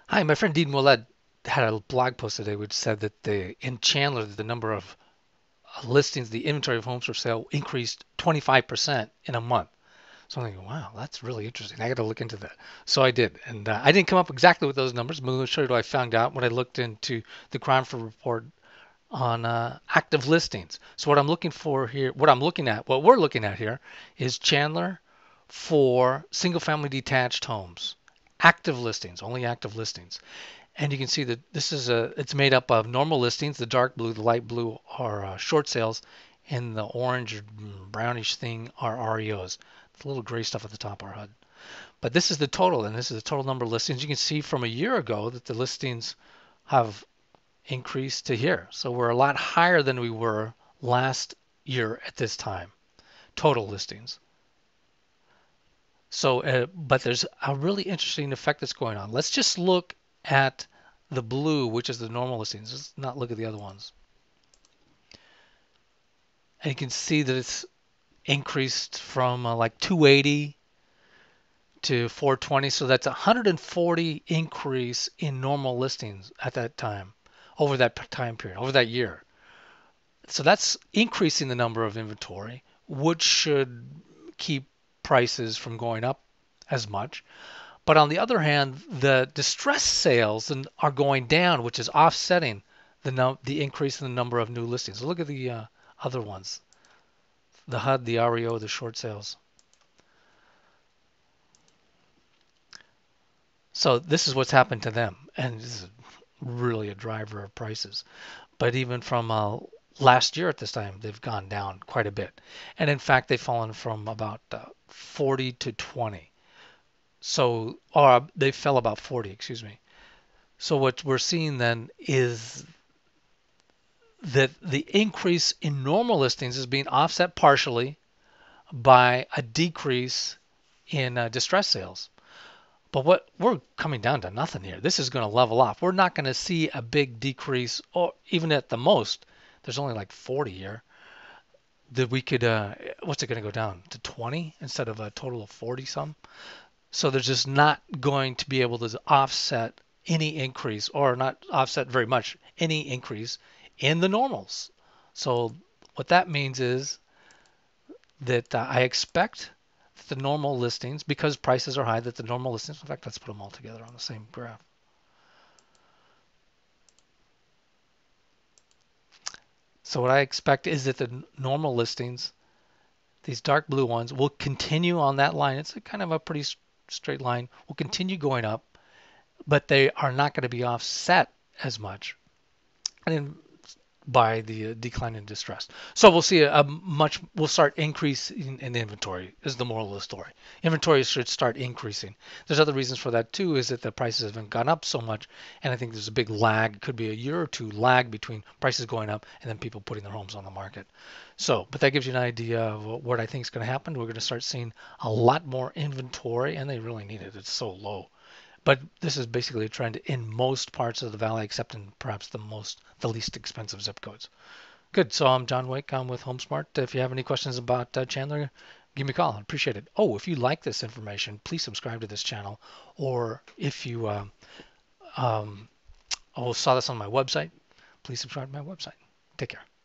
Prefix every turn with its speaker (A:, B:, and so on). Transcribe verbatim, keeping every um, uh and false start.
A: Hi, my friend Dean Willett had a blog post today which said that the in Chandler the number of uh, listings, the inventory of homes for sale increased twenty-five percent in a month. So I'm thinking, wow, that's really interesting. I got to look into that. So I did, and uh, I didn't come up exactly with those numbers, but I'm going to show you what I found out when I looked into the Chronicle report on uh, active listings. So what I'm looking for here, what I'm looking at, what we're looking at here is Chandler for single-family detached homes. Active listings, only active listings. And you can see that this is a, it's made up of normal listings. The dark blue, the light blue are uh, short sales, and the orange or brownish thing are R E Os. The little gray stuff at the top are H U D. But this is the total, and this is the total number of listings. You can see from a year ago that the listings have increased to here. So we're a lot higher than we were last year at this time, total listings. So, uh, but there's a really interesting effect that's going on. Let's just look at the blue, which is the normal listings. Let's not look at the other ones. And you can see that it's increased from uh, like two eighty to four twenty. So that's a one hundred forty increase in normal listings at that time, over that time period, over that year. So that's increasing the number of inventory, which should keep prices from going up as much. But on the other hand, the distressed sales are going down, which is offsetting the num- the increase in the number of new listings. So look at the uh, other ones, the H U D, the R E O, the short sales. So this is what's happened to them, and this is really a driver of prices. But even from uh, last year at this time, they've gone down quite a bit, and in fact, they've fallen from about uh, forty to twenty. So, or they fell about forty, excuse me. So what we're seeing then is that the increase in normal listings is being offset partially by a decrease in uh, distress sales. But what we're coming down to nothing here. This is going to level off. We're not going to see a big decrease, or even at the most, there's only like forty here. That we could, uh, what's it going to go down to twenty instead of a total of forty some? So there's just not going to be able to offset any increase, or not offset very much any increase in the normals. So what that means is that uh, I expect that the normal listings, because prices are high, that the normal listings, in fact, let's put them all together on the same graph. So what I expect is that the normal listings, these dark blue ones, will continue on that line. It's a kind of a pretty straight line. Will continue going up, but they are not going to be offset as much. And by the uh, decline in distress. So we'll see a, a much, we'll start increasing in inventory is the moral of the story. Inventory should start increasing. There's other reasons for that too, is that the prices haven't gone up so much. And I think there's a big lag, could be a year or two lag between prices going up and then people putting their homes on the market. So, but that gives you an idea of what I think is going to happen. We're going to start seeing a lot more inventory, and they really need it. It's so low. But this is basically a trend in most parts of the valley, except in perhaps the most, the least expensive zip codes. Good. So I'm John Wake. I'm with HomeSmart. If you have any questions about uh, Chandler, give me a call. I appreciate it. Oh, if you like this information, please subscribe to this channel. Or if you uh, um, oh, saw this on my website, please subscribe to my website. Take care.